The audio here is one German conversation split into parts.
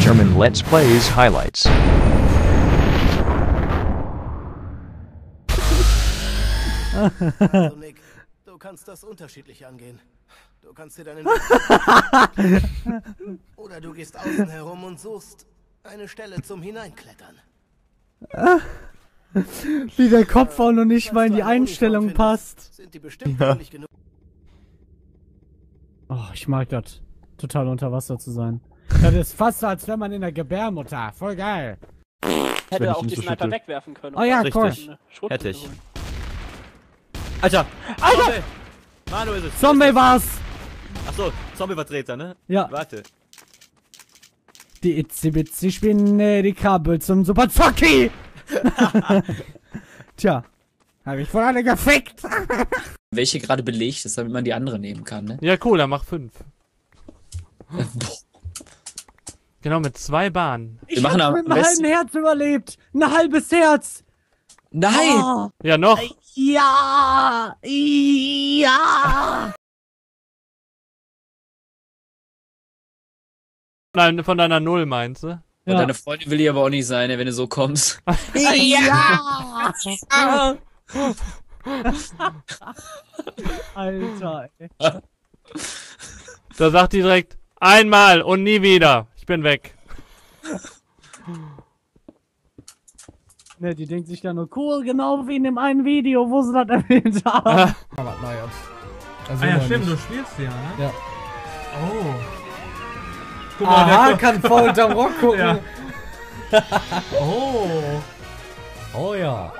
German Let's Plays Highlights. Also Nick, du kannst das unterschiedlich angehen. Du kannst dir deinen Weg oder du gehst außen herum und suchst eine Stelle zum Hineinklettern. Wie der Kopf auch noch nicht mal in die Einstellung passt. Sind die bestimmt ähnlich genug. Oh, ich mag das. Total unter Wasser zu sein. Das ist fast so, als wäre man in der Gebärmutter. Voll geil. Hätte auch die Sniper wegwerfen können. Oh ja, cool. Hätte ich. Alter! Alter! Zombie! Manu ist es. Zombie war's! Achso, Zombie-Vertreter, ne? Ja. Warte. Die itzi-bitzi Spinne, die Kabel zum Super Zocki! Tja. Hab ich voll alle gefickt! Welche gerade belegt ist, damit man die andere nehmen kann, ne? Ja, cool, dann mach 5. Genau, mit 2 Bahnen. Ich hab mit einem halben Herz überlebt! Ein halbes Herz! Nein! Oh. Ja, noch. Ja! Ja! Nein, von deiner 0 meinst du? Und deine Freundin will ich aber auch nicht sein, wenn du so kommst. Ja! Alter, ey. Da sagt die direkt, einmal und nie wieder. Ich bin weg. Ne, die denkt sich ja nur cool, genau wie in dem einen Video, wo sie das erwähnt haben. Also ja, stimmt, du spielst ja, ne? Ja. Oh. Guck mal, Aha, kann voll unterm Rock gucken. Ja. Oh. Oh ja.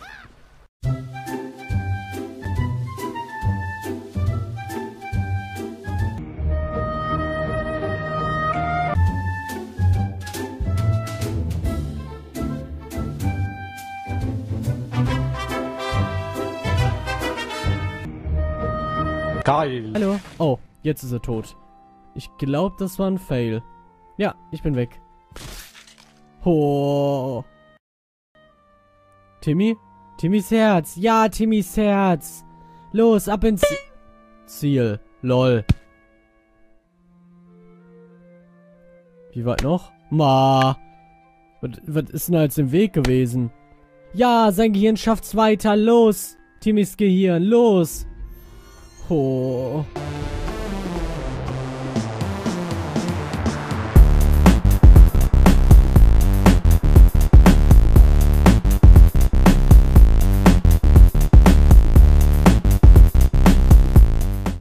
Geil. Hallo? Oh, jetzt ist er tot. Ich glaube, das war ein Fail. Ja, ich bin weg. Oh. Timmy? Timmys Herz. Ja, Timmys Herz. Los, ab ins Ziel. Lol. Wie weit noch? Ma. Was ist denn da jetzt im Weg gewesen? Ja, sein Gehirn schafft's weiter. Los. Timmys Gehirn. Los. Oh.